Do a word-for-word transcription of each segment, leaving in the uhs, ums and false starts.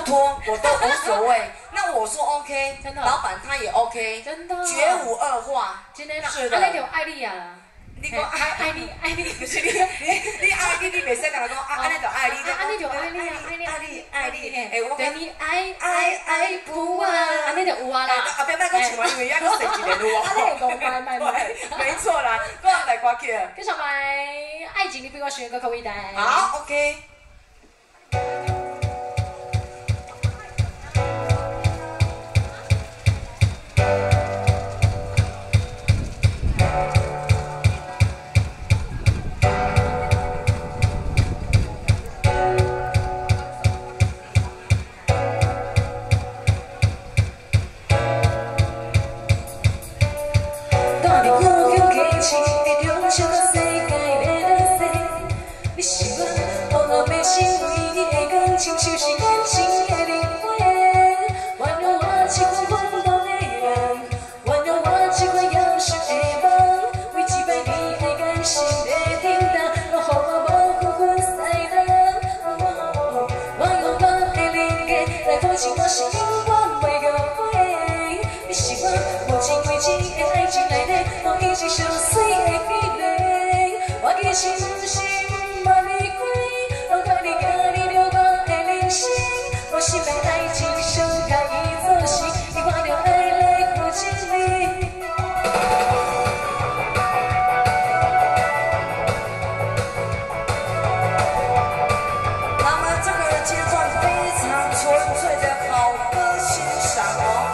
拖我都无所谓。那我说 OK， 真的， 老板他也 OK， 真的， 绝无二话。 今天是的， 那就爱你啊。 你讲爱爱你爱你， 不是你你你爱你，你袂使甲我讲啊，安尼就爱你， 安尼就爱你啊，爱你爱你爱你，哎，我对你爱爱爱不完，安尼就有啊啦。 后壁莫讲唱完，因为遐佫剩一个有啊。 安尼讲买买买， 没错啦，我来歌曲。 跟上来，爱情你比我选个可伟大。 好 ，OK。 亲像是感情的灵魂，原谅我这款懵懂的人，原谅我这款幼稚的梦，为一摆你的感性的叮当，让我无辜分西人。我用我的灵感来保证我是永远袂后悔。你是我无情为情的爱情内底，我一直相随的美丽。我其实不是不捌你过，我怪你甲你着我。 我心内爱情想甲伊做事，伊看着爱来负责你。那么这个阶段非常纯粹的好歌欣赏哦。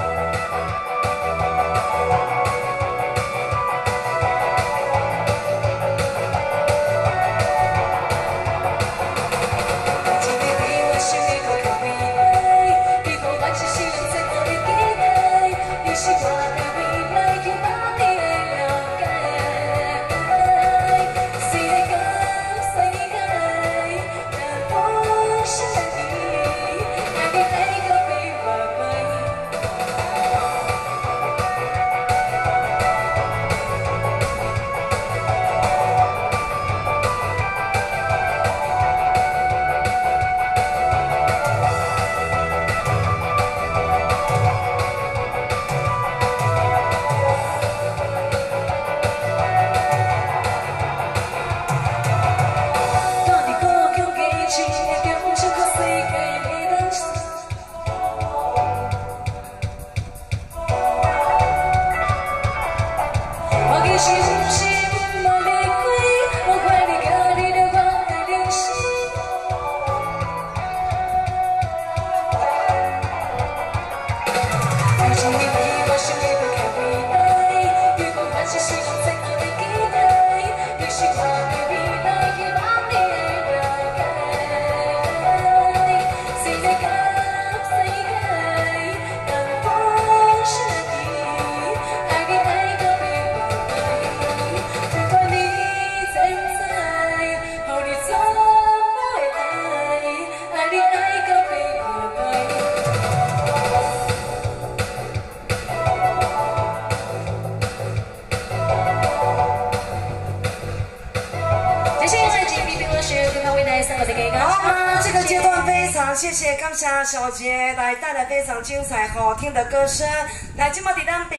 好，那这个阶段非常谢谢刚霞小姐来带来非常精彩好听的歌声，来，今麦伫咱。